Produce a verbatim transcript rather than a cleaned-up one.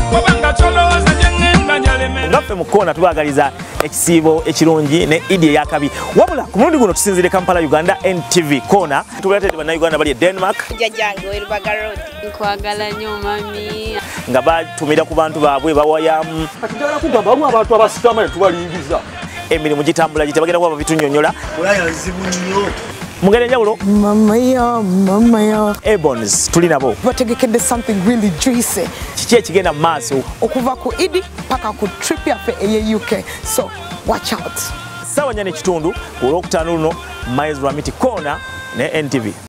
ngaffe mu Koona tubagaliza ekisiibo ekirungi ne Idi eyakabi wabula ku mulundi guno tusinzire Kampala Uganda N T V Koona tubaletedde bannayuganda bali e Denmark jajjange werubaga road nkwagala nnyo mami nga batumira ku bantu baabwe bawayamu atujala kugamba bamu abantu abasikama tubalingiza emirimu gitambula gite bagenda kuba bitunnyonnyola olaya nzibu nnyo mugere njawulo mama yo mama yo Ebons tuli nabo bategekedde something really juicy kiki ekigenda mu maaso okuva ku Idi paka ku trip yaffe eye U K so watch out ssaawa nnya n'ekitundu ku olwokutaano luno Rwamiti Koona ne N T V.